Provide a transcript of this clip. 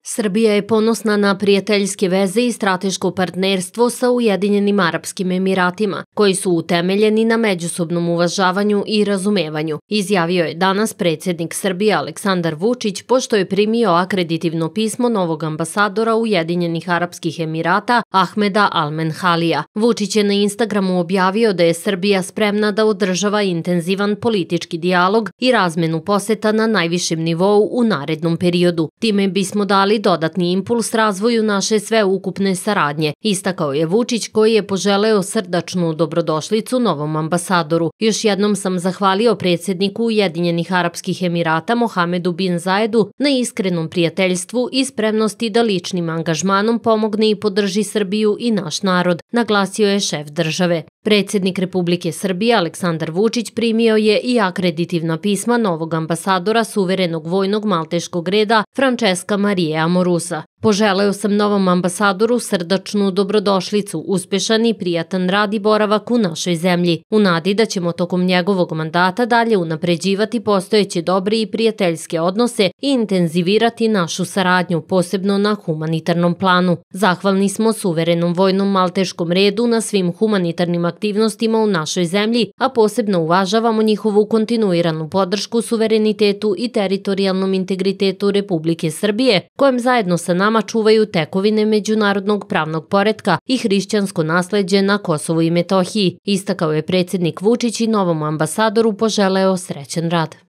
Srbija je ponosna na prijateljske veze i strateško partnerstvo sa Ujedinjenim Arapskim Emiratima, koji su utemeljeni na međusobnom uvažavanju i razumevanju, izjavio je danas predsjednik Srbije Aleksandar Vučić pošto je primio akreditivno pismo novog ambasadora Ujedinjenih Arapskih Emirata Ahmeda Al-Menhalija. Vučić je na Instagramu objavio da je Srbija spremna da održava intenzivan politički dijalog i razmenu poseta na najvišem nivou u narednom periodu. Time bismo dali dodatni impuls razvoju naše sveukupne saradnje, istakao je Vučić koji je poželeo srdačnu dobrodošlicu novom ambasadoru. Još jednom sam zahvalio predsjedniku Ujedinjenih Arapskih Emirata Mohamedu bin Zaedu na iskrenom prijateljstvu i spremnosti da ličnim angažmanom pomogne i podrži Srbiju i naš narod, naglasio je šef države. Predsjednik Republike Srbije Aleksandar Vučić primio je i akreditivna pisma novog ambasadora suverenog vojnog malteškog reda Francesca Marije Amorusa. Poželeo sam novom ambasadoru srdačnu dobrodošlicu, uspešan i prijatan rad i boravak u našoj zemlji, u nadi da ćemo tokom njegovog mandata dalje unapređivati postojeće dobre i prijateljske odnose i intenzivirati našu saradnju, posebno na humanitarnom planu. Zahvalni smo suverenom vojnom malteškom redu na svim humanitarnim aktivnostima u našoj zemlji, a posebno uvažavamo njihovu kontinuiranu podršku suverenitetu i teritorijalnom integritetu Republike Srbije, kojem zajedno sa nama čuvaju tekovine međunarodnog pravnog poretka i hrišćansko nasleđe na Kosovu i Metohiji, istakao je predsjednik Vučić i novom ambasadoru poželeo srećan rad.